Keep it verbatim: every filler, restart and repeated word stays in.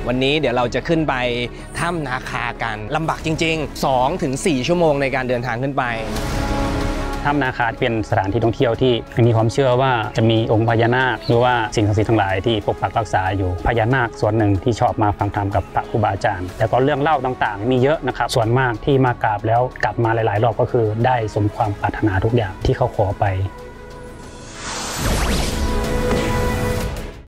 วันนี้เดี๋ยวเราจะขึ้นไปถ้ำนาคากันลำบากจริงๆ สองถึงสี่ ชั่วโมงในการเดินทางขึ้นไปถ้ำนาคาเป็นสถานที่ท่องเที่ยวที่มีความเชื่อว่าจะมีองค์พญานาคหรือว่าสิ่งศักดิ์สิทธิ์ทั้งหลายที่ปกปักรักษาอยู่พญานาคส่วนหนึ่งที่ชอบมาฟังธรรมกับพระครูบาอาจารย์แต่ก็เรื่องเล่าต่างๆมีเยอะนะครับส่วนมากที่มากราบแล้วกลับมาหลายๆรอบก็คือได้สมความปรารถนาทุกอย่างที่เขาขอไป